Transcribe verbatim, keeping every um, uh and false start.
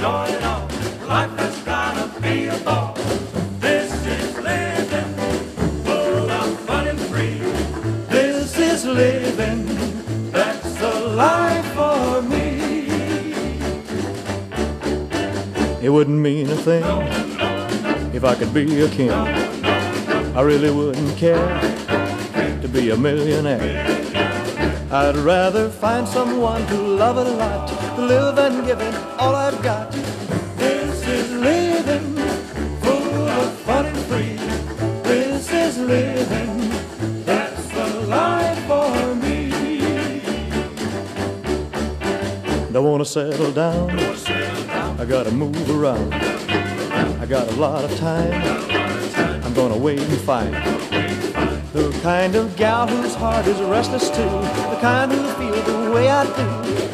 enjoy it all. Life has gotta be a ball. This is living, full of fun and free. This is living, that's the life for me. It wouldn't mean a thing if I could be a king. I really wouldn't care to be a millionaire. I'd rather find someone to love a lot, to live and give it all I've got. This is living, full of fun and free. This is living, that's the life for me. Don't wanna settle down, I gotta move around. I got a lot of time, I'm gonna wait and find the kind of gal whose heart is restless too, the kind who feels the way I do.